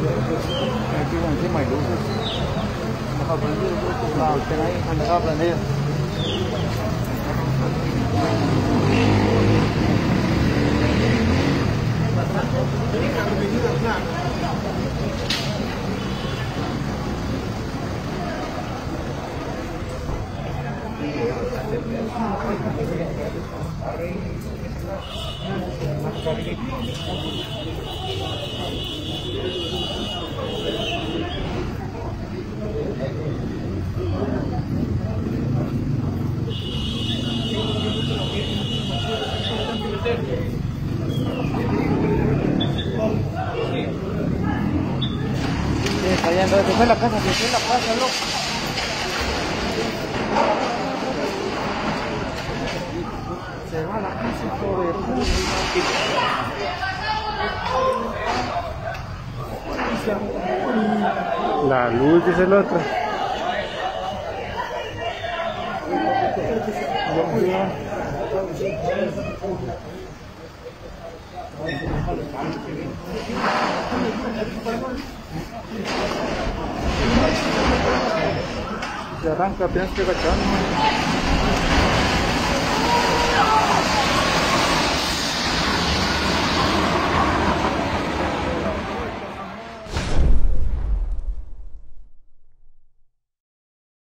Aquí encima hay luces. Deja prendido, la antena ahí, han dejado prendido. Está yendo desde la casa, desde la casa, loco. Se va a la casa, hijo de puta. La luz, dice el otro. Se arranca, tienes que agachar.